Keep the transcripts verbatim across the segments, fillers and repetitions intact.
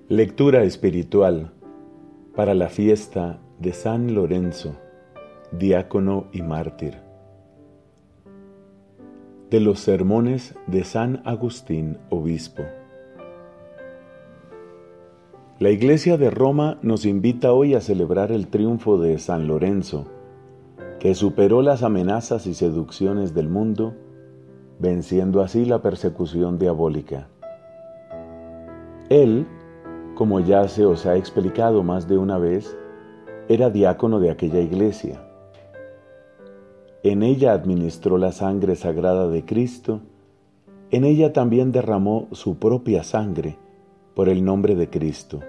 Lectura espiritual para la fiesta de San Lorenzo, diácono y mártir. De los sermones de San Agustín, obispo. La Iglesia de Roma nos invita hoy a celebrar el triunfo de San Lorenzo, que superó las amenazas y seducciones del mundo, venciendo así la persecución diabólica. Él, como ya se os ha explicado más de una vez, era diácono de aquella iglesia. En ella administró la sangre sagrada de Cristo, en ella también derramó su propia sangre por el nombre de Cristo.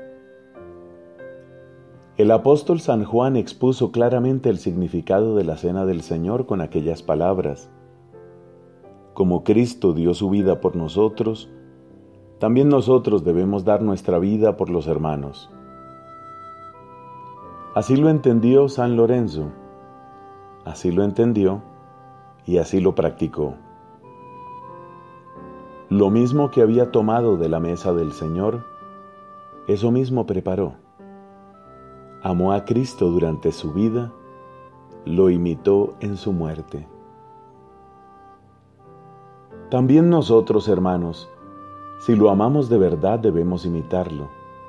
El apóstol San Juan expuso claramente el significado de la cena del Señor con aquellas palabras: como Cristo dio su vida por nosotros, también nosotros debemos dar nuestra vida por los hermanos. Así lo entendió San Lorenzo, así lo entendió y así lo practicó. Lo mismo que había tomado de la mesa del Señor, eso mismo preparó. Amó a Cristo durante su vida, lo imitó en su muerte. También nosotros, hermanos, si lo amamos de verdad, debemos imitarlo.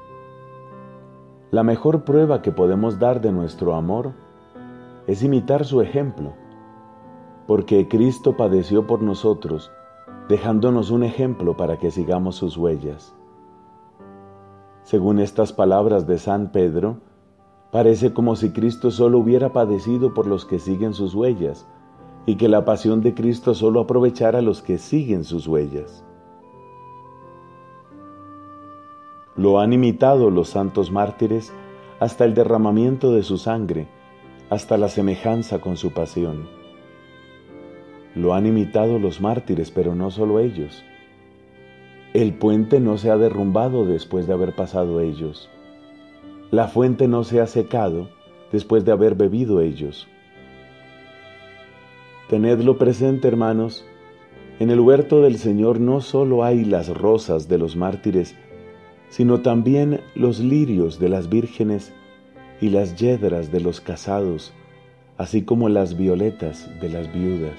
La mejor prueba que podemos dar de nuestro amor es imitar su ejemplo, porque Cristo padeció por nosotros, dejándonos un ejemplo para que sigamos sus huellas. Según estas palabras de San Pedro, parece como si Cristo solo hubiera padecido por los que siguen sus huellas, y que la pasión de Cristo solo aprovechara a los que siguen sus huellas. Lo han imitado los santos mártires hasta el derramamiento de su sangre, hasta la semejanza con su pasión. Lo han imitado los mártires, pero no solo ellos. El puente no se ha derrumbado después de haber pasado ellos. La fuente no se ha secado después de haber bebido ellos. Tenedlo presente, hermanos, en el huerto del Señor no solo hay las rosas de los mártires, sino también los lirios de las vírgenes y las yedras de los casados, así como las violetas de las viudas.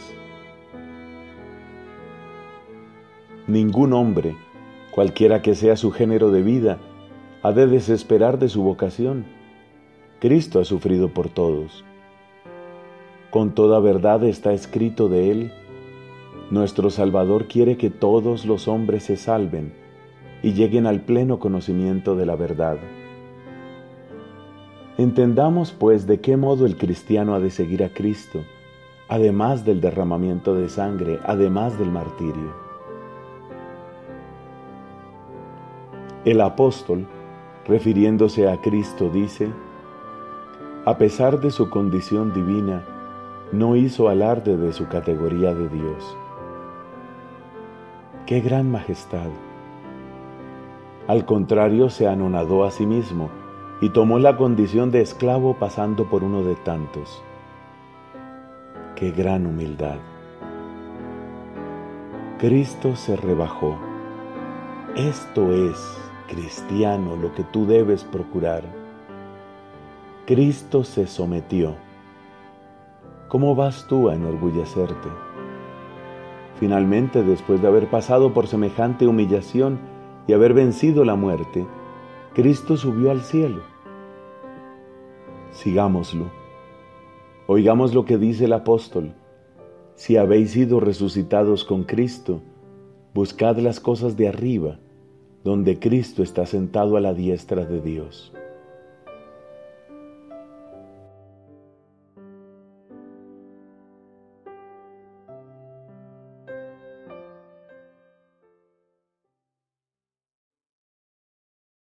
Ningún hombre, cualquiera que sea su género de vida, ha de desesperar de su vocación. Cristo ha sufrido por todos. Con toda verdad está escrito de Él: nuestro Salvador quiere que todos los hombres se salven y lleguen al pleno conocimiento de la verdad. Entendamos, pues, de qué modo el cristiano ha de seguir a Cristo, además del derramamiento de sangre, además del martirio. El apóstol, refiriéndose a Cristo, dice: a pesar de su condición divina, no hizo alarde de su categoría de Dios. ¡Qué gran majestad! Al contrario, se anonadó a sí mismo y tomó la condición de esclavo, pasando por uno de tantos. ¡Qué gran humildad! Cristo se rebajó. Esto es, cristiano, lo que tú debes procurar. Cristo se sometió. ¿Cómo vas tú a enorgullecerte? Finalmente, después de haber pasado por semejante humillación y haber vencido la muerte, Cristo subió al cielo. Sigámoslo. Oigamos lo que dice el apóstol: si habéis sido resucitados con Cristo, buscad las cosas de arriba, donde Cristo está sentado a la diestra de Dios.